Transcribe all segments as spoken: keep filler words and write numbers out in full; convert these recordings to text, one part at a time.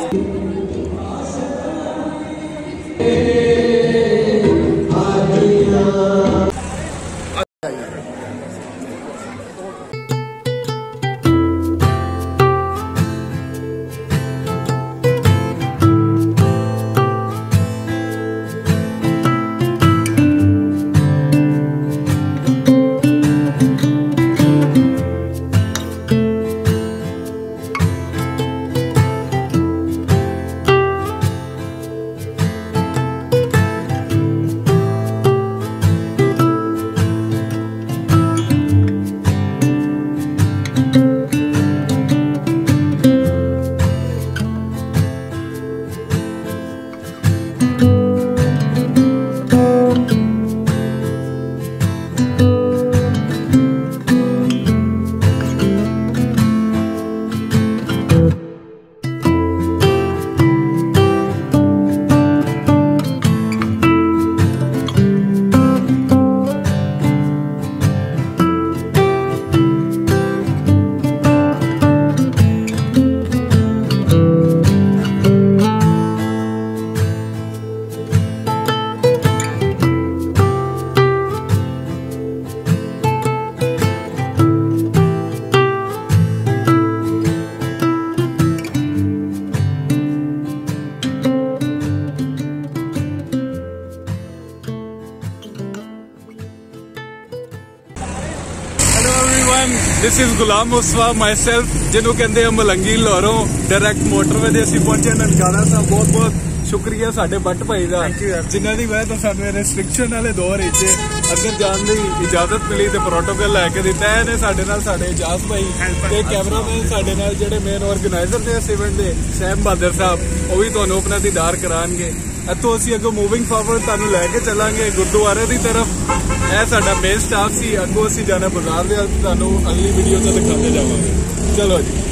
This is Ghulam Mustafa myself जिन्हों कहते हैं मलंगी लाहौरों डायरैक्ट मोटरवे से असं पहुंचे ननकाना साहब। बहुत बहुत शुक्रिया साडे बट भाई का जिन्हों की वजह तो सानू रिस्ट्रिक्शन वाले दौर अगर जाने की इजाजत मिली तो प्रोटोकॉल लैके दिता है साडे नाल साडे इजाज भाई ते कैमरामैन साडे नाल जिहड़े मेन ऑर्गेनाइजर ने इस इवेंट के सैम बहादुर साहब वो भी तुहानू अपना दीदार कराएंगे। इतों असीं अगों मूविंग फॉरवर्ड तुहानू लैके चलांगे गुरुद्वारे की तरफ। यह साडा मेन स्टाफ सी अगों असीं जाना बाजार दे तुहानू अगली वीडियो तो दिखाते जावांगे। चलो जी।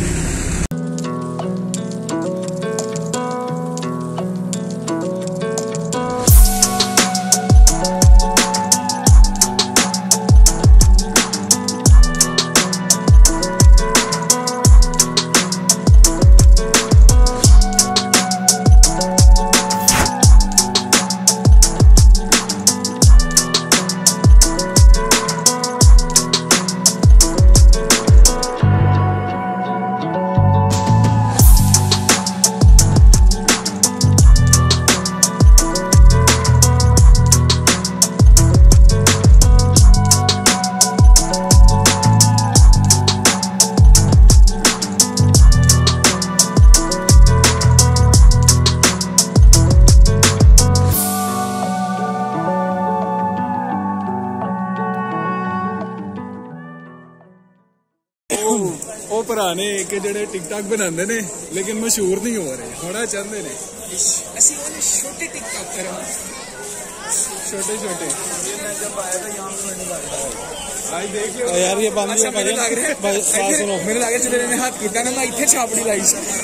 ਉਹ ਭਰਾ ਨੇ ਕਿ ਜਿਹੜੇ ਟਿਕਟੌਕ ਬਣਾਉਂਦੇ ਨੇ ਲੇਕਿਨ ਮਸ਼ਹੂਰ ਨਹੀਂ ਹੋ ਰਹੇ ਹੋਣਾ ਚਾਹੁੰਦੇ ਨੇ। ਅਸੀਂ ਉਹਨੇ ਛੋਟੇ ਟਿਕਟੌਕਰ ਹਾਂ छोटे छोटे। जब आया था यहाँ पे आज देख लो यार ये बंद लग रहा है। सुनो मेरे लगे चले ने हाथ किया ना मैं इतने छापड़ी लाई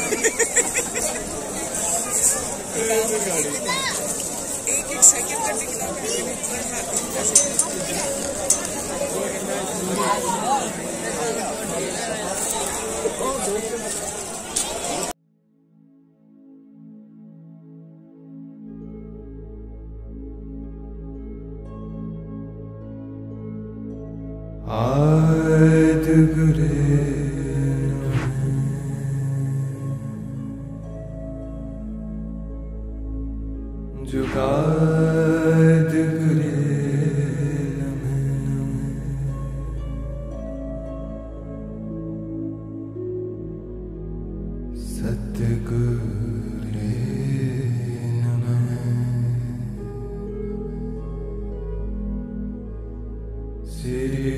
एक एक सेकंड का टिकटॉक आद गुरे जुगाद गुरे सतगुरे श्री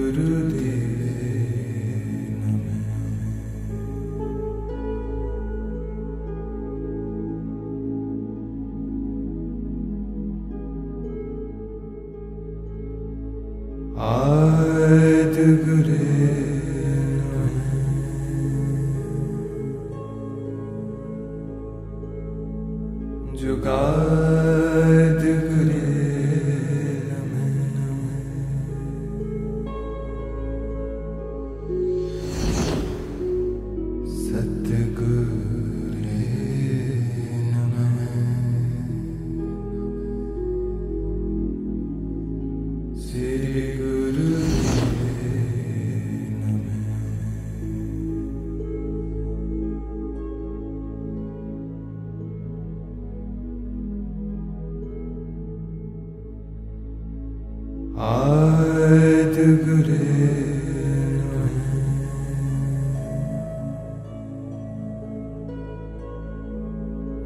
आद गुरे जुगाद गुरे सतगुरे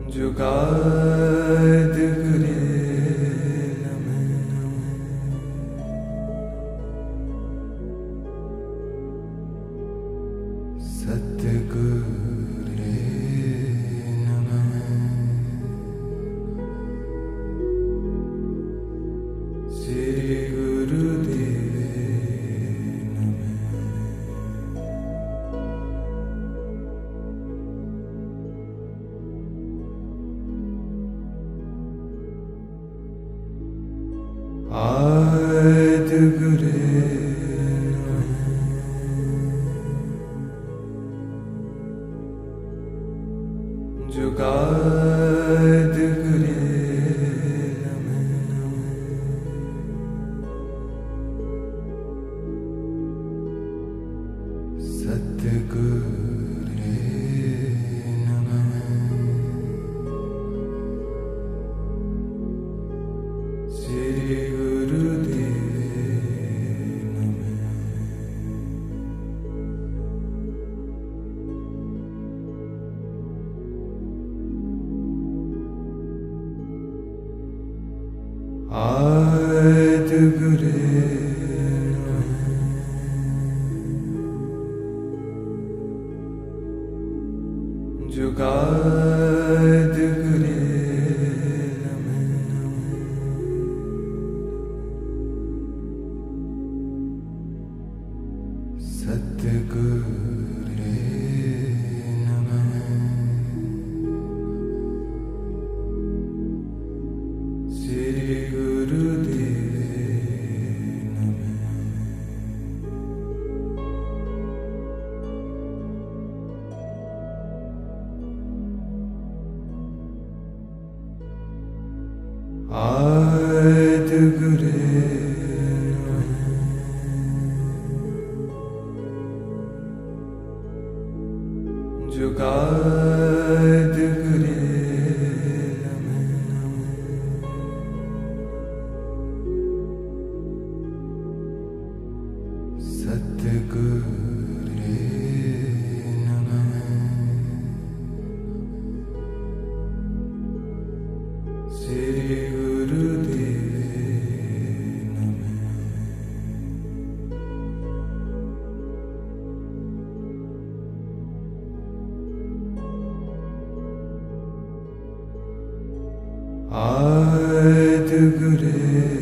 जुगाद करे सतगुरे नमः श्री गुरुदेवे नमः आदि गुरे जुगाद करे नमः सतगुरे नमः श्री गुरुदेवे नमः आदि गुरे जुगाद करे नमः सतगुरे नमः श्री गुरुदेवे नमः आदि गुरे जुगाद करे नमः सतगुरे नमः श्री गुरुदेवे नमः आदि गुरे